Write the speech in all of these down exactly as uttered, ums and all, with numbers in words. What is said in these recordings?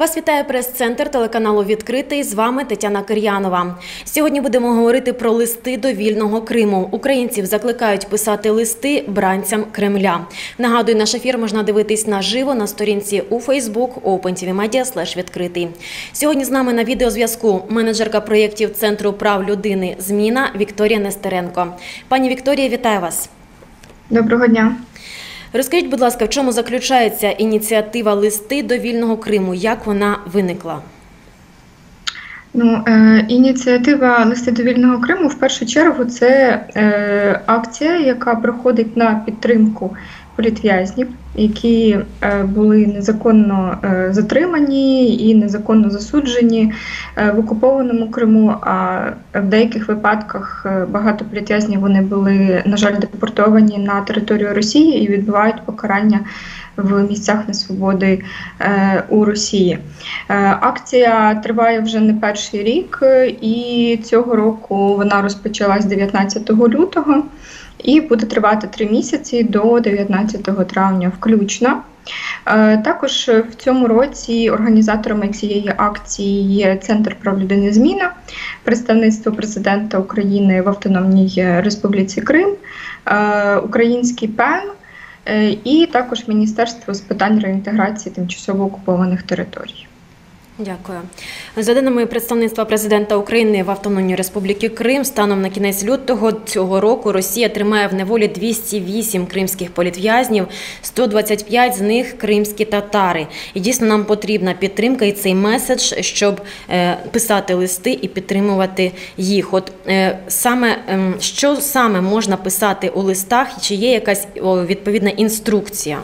Вас вітає прес-центр телеканалу «Відкритий». З вами Тетяна Кир'янова. Сьогодні будемо говорити про листи до вільного Криму. Українців закликають писати листи бранцям Кремля. Нагадую, наш ефір можна дивитись наживо на сторінці у Facebook OpenTVMedia слеш відкритий. Сьогодні з нами на відеозв'язку менеджерка проєктів Центру прав людини «Зміна» Вікторія Нестеренко. Пані Вікторія, вітаю вас. Доброго дня. Розкажіть, будь ласка, в чому заключається ініціатива «Листи до вільного Криму», як вона виникла? Ну, е, ініціатива «Листи до вільного Криму» в першу чергу це е, акція, яка проходить на підтримку політв'язнів, які е, були незаконно е, затримані і незаконно засуджені е, в окупованому Криму, а в деяких випадках е, багато політв'язнів вони були, на жаль, депортовані на територію Росії і відбувають покарання в місцях несвободи е, у Росії. Е, акція триває вже не перший рік, і цього року вона розпочалась дев'ятнадцятого лютого і буде тривати три місяці до дев'ятнадцятого травня включно. Е, також в цьому році організаторами цієї акції є Центр прав людини «Зміна», представництво президента України в Автономній Республіці Крим, е, український ПЕН, і також Міністерство з питань реінтеграції тимчасово окупованих територій. Дякую. За даними представництва президента України в Автономній Республіці Крим, станом на кінець лютого цього року Росія тримає в неволі двісті вісім кримських політв'язнів, сто двадцять п'ять з них кримські татари. І дійсно нам потрібна підтримка і цей меседж, щоб е, писати листи і підтримувати їх. От е, саме е, що саме можна писати у листах, чи є якась о, відповідна інструкція?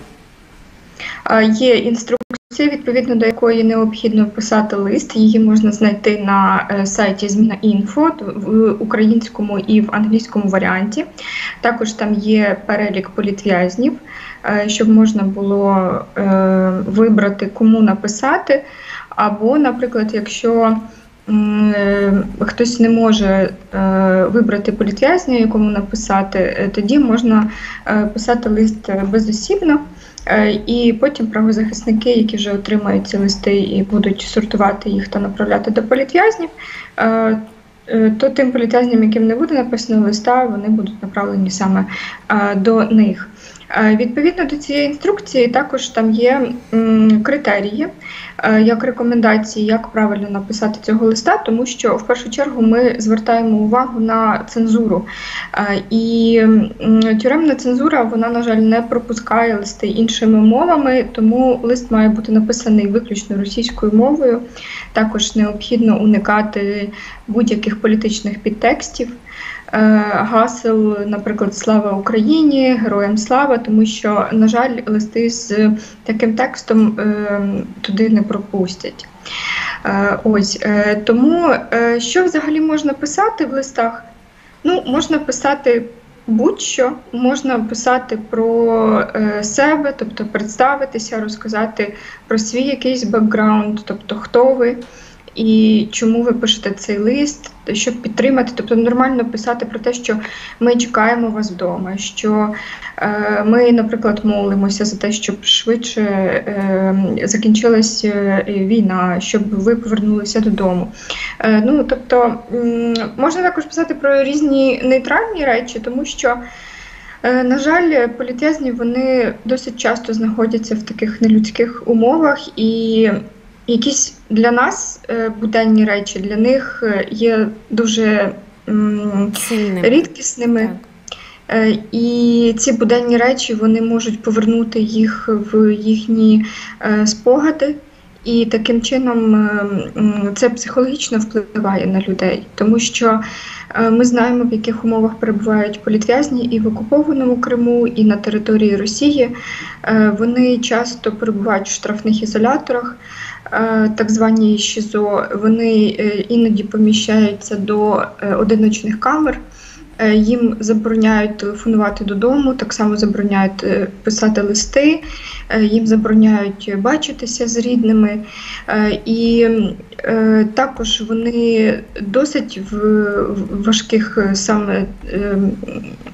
Є інструкція, відповідно до якої необхідно писати лист. Її можна знайти на сайті «Зміна.Інфо» в українському і в англійському варіанті. Також там є перелік політв'язнів, щоб можна було вибрати, кому написати. Або, наприклад, якщо хтось не може вибрати політв'язня, якому написати, тоді можна писати лист безосібно. І потім правозахисники, які вже отримають ці листи і будуть сортувати їх та направляти до політв'язнів, то тим політв'язням, яким не буде написано листа, вони будуть направлені саме до них. Відповідно до цієї інструкції також там є критерії, як рекомендації, як правильно написати цього листа, тому що в першу чергу ми звертаємо увагу на цензуру. І тюремна цензура, вона, на жаль, не пропускає листи іншими мовами, тому лист має бути написаний виключно російською мовою. Також необхідно уникати будь-яких політичних підтекстів, гасел, наприклад, «Слава Україні», «Героям слава», тому що, на жаль, листи з таким текстом туди не пропустять. Ось, тому що взагалі можна писати в листах? Ну, можна писати будь-що, можна писати про себе, тобто представитися, розказати про свій якийсь бекграунд, тобто хто ви і чому ви пишете цей лист, щоб підтримати. Тобто нормально писати про те, що ми чекаємо вас вдома, що е, ми, наприклад, молимося за те, щоб швидше е, закінчилась війна, щоб ви повернулися додому. Е, ну, тобто, м, можна також писати про різні нейтральні речі, тому що, е, на жаль, політв'язні, вони досить часто знаходяться в таких нелюдських умовах, і якісь для нас буденні речі для них є дуже м, рідкісними. Так. І ці буденні речі, вони можуть повернути їх в їхні спогади. І таким чином це психологічно впливає на людей, тому що ми знаємо, в яких умовах перебувають політв'язні і в окупованому Криму, і на території Росії. Вони часто перебувають в штрафних ізоляторах, так звані ШІЗО. Вони іноді поміщаються до одиночних камер. Їм забороняють телефонувати додому, так само забороняють писати листи, їм забороняють бачитися з рідними. І також вони досить в важких саме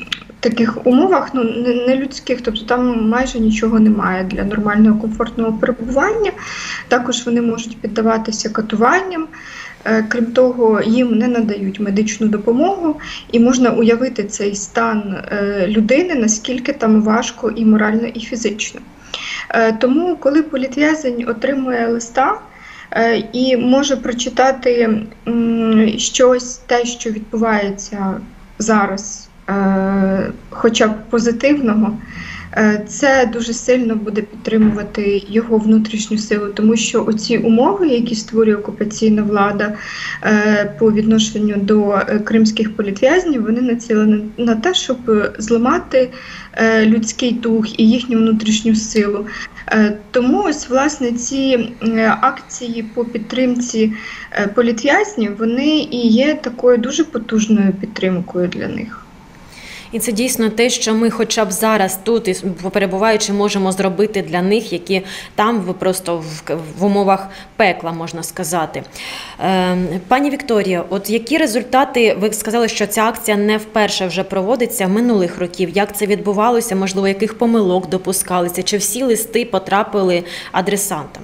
таких умовах, ну, нелюдських, тобто там майже нічого немає для нормального комфортного перебування. Також вони можуть піддаватися катуванням. Крім того, їм не надають медичну допомогу, і можна уявити цей стан людини, наскільки там важко і морально, і фізично. Тому, коли політв'язень отримує листа і може прочитати щось, те, що відбувається зараз, хоча б позитивного, це дуже сильно буде підтримувати його внутрішню силу, тому що оці умови, які створює окупаційна влада по відношенню до кримських політв'язнів, вони націлені на те, щоб зламати людський дух і їхню внутрішню силу. Тому ось, власне, ці акції по підтримці політв'язнів, вони і є такою дуже потужною підтримкою для них. І це дійсно те, що ми хоча б зараз тут, перебуваючи, можемо зробити для них, які там просто в, в умовах пекла, можна сказати. Е, пані Вікторія, от які результати, ви сказали, що ця акція не вперше вже проводиться минулих років. Як це відбувалося, можливо, яких помилок допускалися, чи всі листи потрапили адресантам?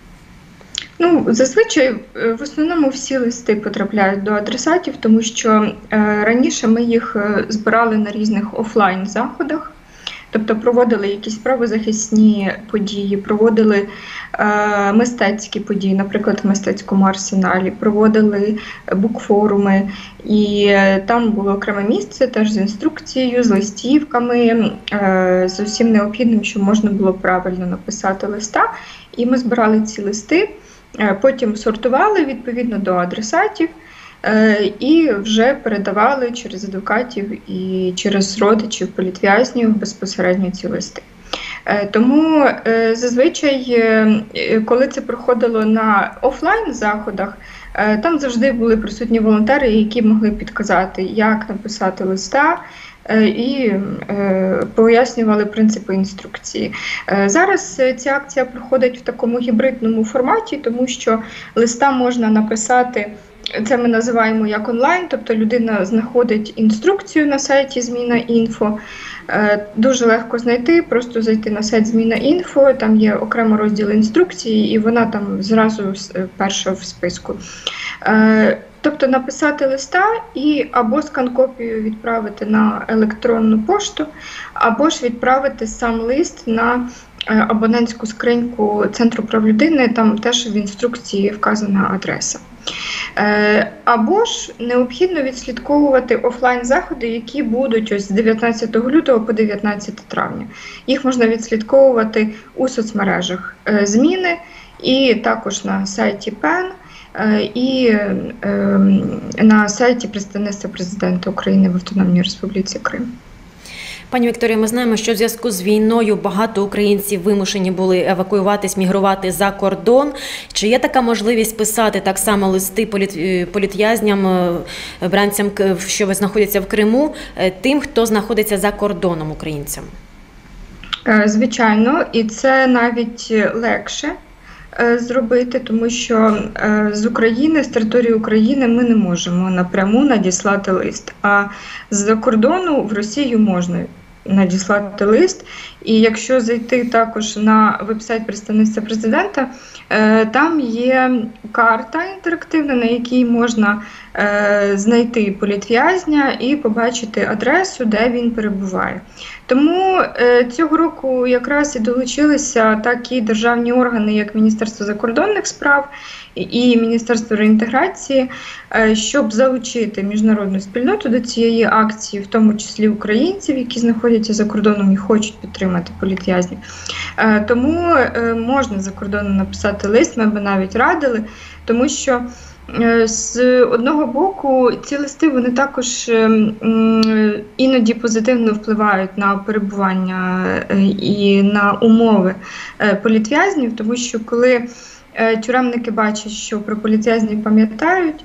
Ну, зазвичай, в основному, всі листи потрапляють до адресатів, тому що е, раніше ми їх збирали на різних офлайн-заходах, тобто проводили якісь правозахисні події, проводили е, мистецькі події, наприклад, в мистецькому арсеналі, проводили букфоруми, і там було окреме місце теж з інструкцією, з листівками, е, з усім необхідним, що можна було правильно написати листа, і ми збирали ці листи. Потім сортували відповідно до адресатів і вже передавали через адвокатів і через родичів політв'язнів безпосередньо ці листи. Тому зазвичай, коли це проходило на офлайн-заходах, там завжди були присутні волонтери, які могли підказати, як написати листа, і пояснювали принципи інструкції. Зараз ця акція проходить в такому гібридному форматі, тому що листа можна написати, це ми називаємо як онлайн, тобто людина знаходить інструкцію на сайті Зміна.Інфо, дуже легко знайти, просто зайти на сайт Зміна.Інфо, там є окремо розділ інструкції, і вона там зразу перша в списку. Тобто написати листа і або скан-копію відправити на електронну пошту, або ж відправити сам лист на абонентську скриньку Центру прав людини, там теж в інструкції вказана адреса. Або ж необхідно відслідковувати офлайн-заходи, які будуть ось з дев'ятнадцятого лютого по дев'ятнадцяте травня. Їх можна відслідковувати у соцмережах Зміни і також на сайті ПЕН, і на сайті представництва президента України в Автономній Республіці Крим. Пані Вікторія, ми знаємо, що в зв'язку з війною багато українців вимушені були евакуюватись, мігрувати за кордон. Чи є така можливість писати так само листи політв'язням, бранцям, що знаходяться в Криму, тим, хто знаходиться за кордоном, українцям? Звичайно, і це навіть легше зробити, тому що з України, з території України ми не можемо напряму надіслати лист, а з-за кордону в Росію можна надіслати лист. І якщо зайти також на веб-сайт представництва президента, там є карта інтерактивна, на якій можна знайти політв'язня і побачити адресу, де він перебуває. Тому цього року якраз і долучилися такі державні органи, як Міністерство закордонних справ і Міністерство реінтеграції, щоб залучити міжнародну спільноту до цієї акції, в тому числі українців, які знаходяться за кордоном і хочуть підтримати політв'язнів. Тому можна за кордоном написати лист, ми б навіть радили, тому що з одного боку ці листи вони також іноді позитивно впливають на перебування і на умови політв'язнів, тому що коли тюремники бачать, що про політв'язнів пам'ятають,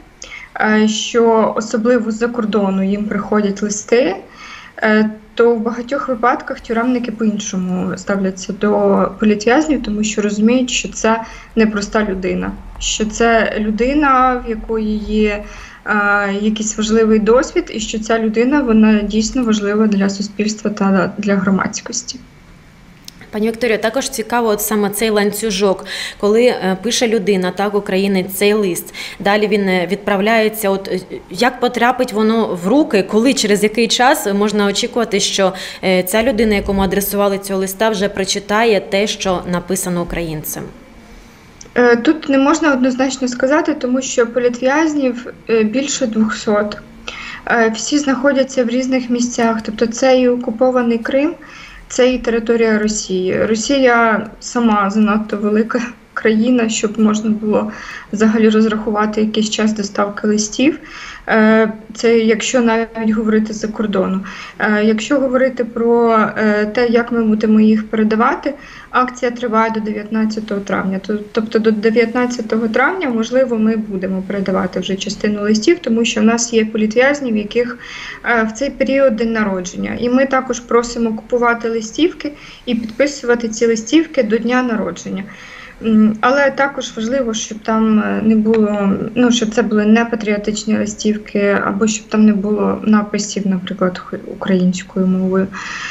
що особливо з-за кордону їм приходять листи, то в багатьох випадках тюремники по-іншому ставляться до політв'язнів, тому що розуміють, що це не проста людина, що це людина, в якої є якийсь важливий досвід, і що ця людина, вона дійсно важлива для суспільства та для громадськості. Пані Вікторіо, також цікаво от саме цей ланцюжок, коли е, пише людина, так, українець, цей лист, далі він відправляється, от як потрапить воно в руки, коли, через який час можна очікувати, що е, ця людина, якому адресували цього листа, вже прочитає те, що написано українцем? Тут не можна однозначно сказати, тому що політв'язнів більше двохсот. Всі знаходяться в різних місцях, тобто це і окупований Крим, це і територія Росії. Росія сама занадто велика країна, щоб можна було взагалі розрахувати якийсь час доставки листів. Це якщо навіть говорити з-за кордону. Якщо говорити про те, як ми будемо їх передавати, акція триває до дев'ятнадцятого травня. Тобто до дев'ятнадцятого травня, можливо, ми будемо передавати вже частину листів, тому що в нас є політв'язні, в яких в цей період день народження. І ми також просимо купувати листівки і підписувати ці листівки до дня народження. Але також важливо, щоб там не було, ну, щоб це були не патріотичні листівки, або щоб там не було написів, наприклад, українською мовою.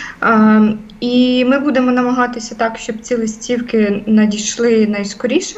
І ми будемо намагатися так, щоб ці листівки надійшли найскоріше.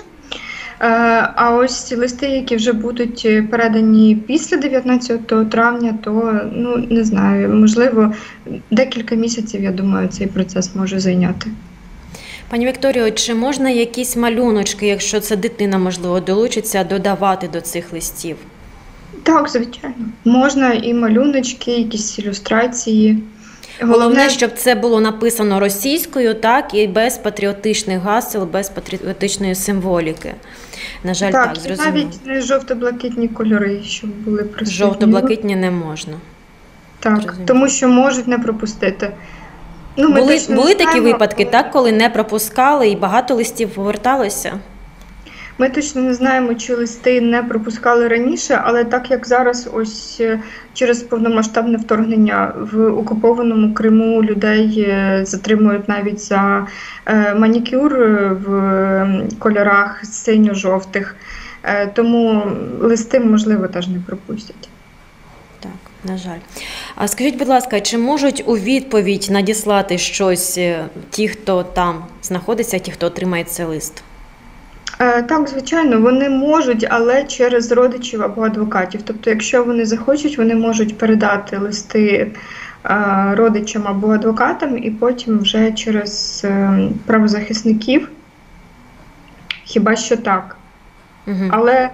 А ось ці листи, які вже будуть передані після дев'ятнадцятого травня, то, ну, не знаю, можливо, декілька місяців, я думаю, цей процес може зайняти. Пані Вікторіо, чи можна якісь малюночки, якщо це дитина, можливо, долучиться, додавати до цих листів? Так, звичайно. Можна і малюночки, якісь ілюстрації. Головне, Головне, щоб це було написано російською, так, і без патріотичних гасел, без патріотичної символіки. На жаль, так, так зрозуміло. Навіть не жовто-блакитні кольори, щоб були присутні. Жовто-блакитні не можна. Так, зрозуміло. Тому що можуть не пропустити. Ну, були були знаємо, такі випадки, так, коли не пропускали і багато листів поверталося? Ми точно не знаємо, чи листи не пропускали раніше, але так як зараз ось через повномасштабне вторгнення в окупованому Криму людей затримують навіть за манікюр в кольорах синьо-жовтих, тому листи, можливо, теж не пропустять. Так, на жаль. А скажіть, будь ласка, чи можуть у відповідь надіслати щось ті, хто там знаходиться, ті, хто отримає цей лист? Так, звичайно, вони можуть, але через родичів або адвокатів. Тобто, якщо вони захочуть, вони можуть передати листи родичам або адвокатам і потім вже через правозахисників. Хіба що так. Угу. Але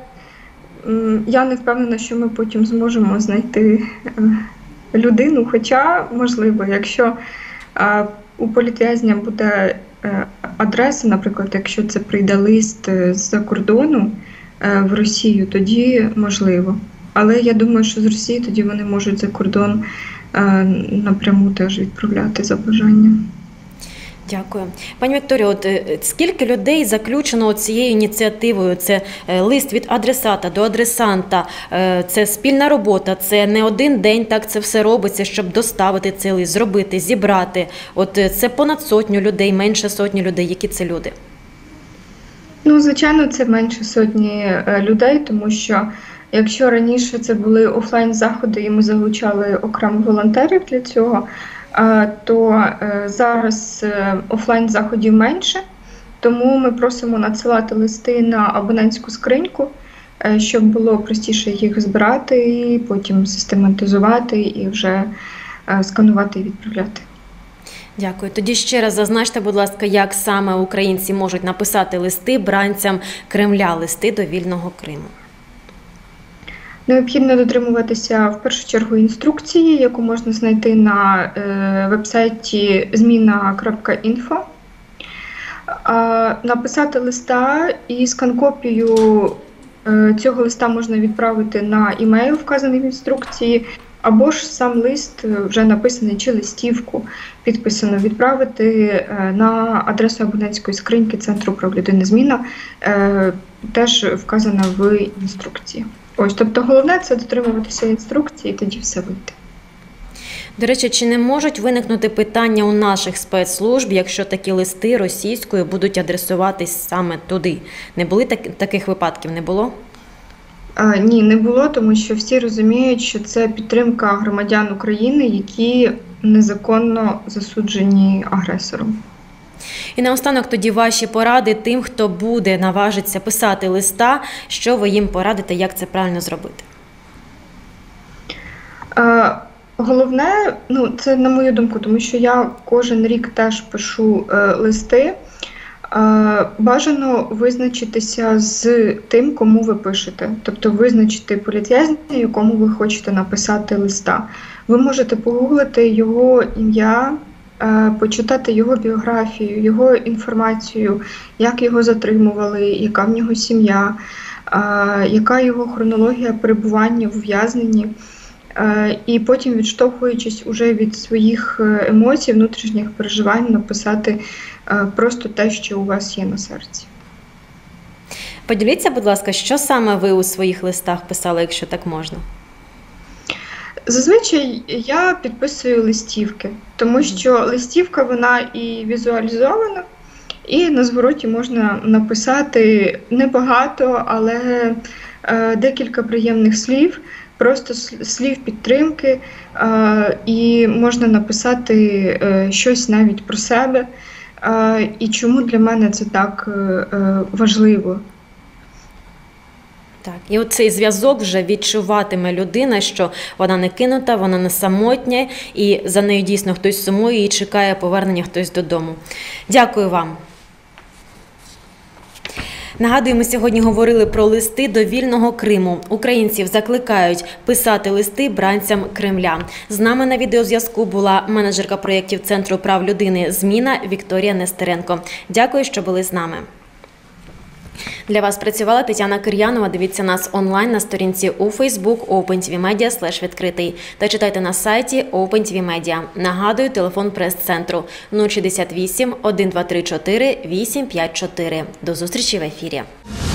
я не впевнена, що ми потім зможемо знайти людину, хоча, можливо, якщо у політв'язня буде адреса, наприклад, якщо це прийде лист з-за кордону в Росію, тоді можливо. Але я думаю, що з Росії тоді вони можуть за кордон напряму теж відправляти за бажанням. Дякую. Пані Вікторіо, от скільки людей заключено цією ініціативою? Це лист від адресата до адресанта, це спільна робота, це не один день, так це все робиться, щоб доставити цей лист, зробити, зібрати. От це понад сотню людей, менше сотні людей. Які це люди? Ну, звичайно, це менше сотні людей, тому що якщо раніше це були офлайн-заходи і ми залучали окремо волонтерів для цього, то зараз офлайн-заходів менше, тому ми просимо надсилати листи на абонентську скриньку, щоб було простіше їх збирати, потім систематизувати і вже сканувати і відправляти. Дякую. Тоді ще раз зазначте, будь ласка, як саме українці можуть написати листи бранцям Кремля, листи до вільного Криму. Необхідно дотримуватися в першу чергу інструкції, яку можна знайти на е, веб-сайті зміна крапка інфо. Е, написати листа і скан-копію е, цього листа можна відправити на імейл, вказаний в інструкції, або ж сам лист вже написаний чи листівку підписано відправити е, на адресу абонентської скриньки Центру прав людини «Зміна», е, теж вказана в інструкції. Ось, тобто головне – це дотримуватися інструкції, і тоді все вийде. До речі, чи не можуть виникнути питання у наших спецслужб, якщо такі листи російською будуть адресуватись саме туди? Не були так, таких випадків, не було? Е, Ні, не було, тому що всі розуміють, що це підтримка громадян України, які незаконно засуджені агресором. І наостанок тоді ваші поради тим, хто буде наважиться писати листа, що ви їм порадите, як це правильно зробити? Е, Головне, ну це на мою думку, тому що я кожен рік теж пишу е, листи. Е, бажано визначитися з тим, кому ви пишете, тобто визначити політв'язня, якому ви хочете написати листа. Ви можете погуглити його ім'я, е, почитати його біографію, його інформацію, як його затримували, яка в нього сім'я, е, яка його хронологія перебування в ув'язненні. І потім, відштовхуючись уже від своїх емоцій, внутрішніх переживань, написати просто те, що у вас є на серці. Поділіться, будь ласка, що саме ви у своїх листах писали, якщо так можна? Зазвичай я підписую листівки, тому що листівка, вона і візуалізована, і на звороті можна написати небагато, але декілька приємних слів, просто слів підтримки, і можна написати щось навіть про себе, і чому для мене це так важливо. Так, і оцей зв'язок вже відчуватиме людина, що вона не кинута, вона не самотня, і за нею дійсно хтось сумує і чекає повернення хтось додому. Дякую вам. Нагадую, ми сьогодні говорили про листи до вільного Криму. Українців закликають писати листи бранцям Кремля. З нами на відеозв'язку була менеджерка проєктів Центру прав людини «Зміна» Вікторія Нестеренко. Дякую, що були з нами. Для вас працювала Тетяна Кир'янова. Дивіться нас онлайн на сторінці у Facebook OpenTVMedia слеш відкритий та читайте на сайті OpenTVMedia. Нагадую, телефон прес-центру нуль шістдесят вісім, один два три чотири, вісім п'ять чотири. До зустрічі в ефірі.